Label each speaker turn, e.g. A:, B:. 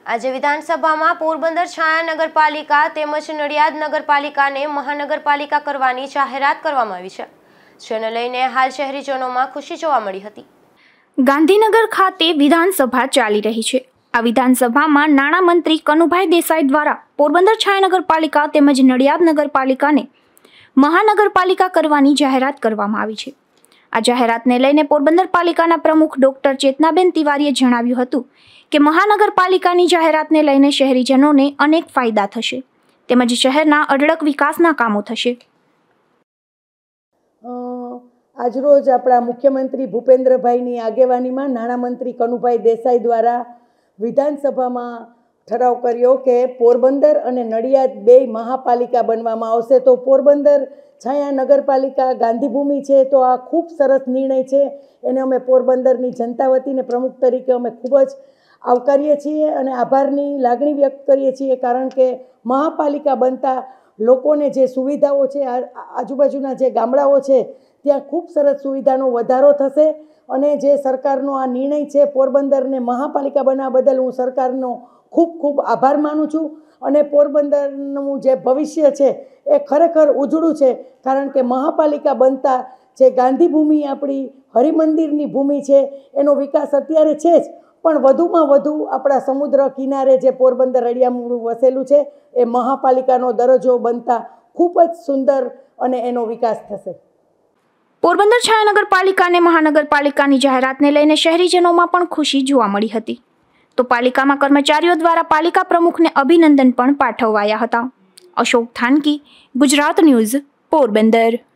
A: આજે વિધાનસભામાં પોરબંદર છાયા નગરપાલિકા તેમજ નડિયાદ નગરપાલિકાને મહાનગરપાલિકા કરવાની જાહેરાત કરવામાં આવી છે, જેને લઈને હાલ શહેરીજનોમાં ખુશી જોવા મળી હતી।
B: ગાંધીનગર ખાતે વિધાનસભા ચાલી રહી છે। આ વિધાનસભામાં નાણામંત્રી કનુભાઈ દેસાઈ દ્વારા પોરબંદર છાયા નગરપાલિકા તેમજ નડિયાદ નગરપાલિકાને મહાનગરપાલિકા કરવાની જાહેરાત કરવામાં આવી છે। આ જાહેરાતને લઈને પોરબંદર પાલિકાના પ્રમુખ ડોક્ટર ચેતનાબેન તિવારીએ જણાવ્યું હતું કે મહાનગરપાલિકાની જાહેરાતને લઈને શહેરીજનોને અનેક ફાયદા થશે તેમજ શહેરના અઢળક વિકાસના કામો થશે।
C: આજરોજ આપણા મુખ્યમંત્રી ભૂપેન્દ્રભાઈની આગેવાનીમાં નાણામંત્રી કનુભાઈ દેસાઈ દ્વારા વિધાનસભામાં ઠરાવ કર્યો કે પોરબંદર અને નડિયાદ બે મહાપાલિકા બનવામાં આવશે। તો પોરબંદર છાયા નગરપાલિકા ગાંધીભૂમિ છે, તો આ ખૂબ સરસ નિર્ણય છે, એને અમે પોરબંદરની જનતા વતીને પ્રમુખ તરીકે અમે ખૂબ જ આવકારીએ છીએ અને આભારની લાગણી વ્યક્ત કરીએ છીએ, કારણ કે મહાપાલિકા બનતા લોકોને જે સુવિધાઓ છે, આજુબાજુના જે ગામડાઓ છે ત્યાં ખૂબ સરસ સુવિધાનો વધારો થશે અને જે સરકારનો આ નિર્ણય છે પોરબંદરને મહાપાલિકા બનાવવા બદલ હું સરકારનો ખૂબ ખૂબ આભાર માનું છું અને પોરબંદરનું જે ભવિષ્ય છે એ ખરેખર ઉજળું છે, કારણ કે મહાપાલિકા બનતા જે ગાંધીભૂમિ આપણી હરિમંદિરની ભૂમિ છે એનો વિકાસ અત્યારે છે જ, પણ વધુમાં વધુ આપણા સમુદ્ર કિનારે જે પોરબંદર અડિયામુળું વસેલું છે એ મહાપાલિકાનો દરજ્જો બનતા ખૂબ જ સુંદર અને એનો વિકાસ થશે।
B: પોરબંદર છાયા નગરપાલિકાને મહાનગરપાલિકાની જાહેરાતને લઈને શહેરીજનોમાં પણ ખુશી જોવા મળી હતી, તો પાલિકામાં કર્મચારીઓ દ્વારા પાલિકા પ્રમુખને અભિનંદન પણ પાઠવાયા હતા। અશોક થાનકી, ગુજરાત ન્યૂઝ, પોરબંદર।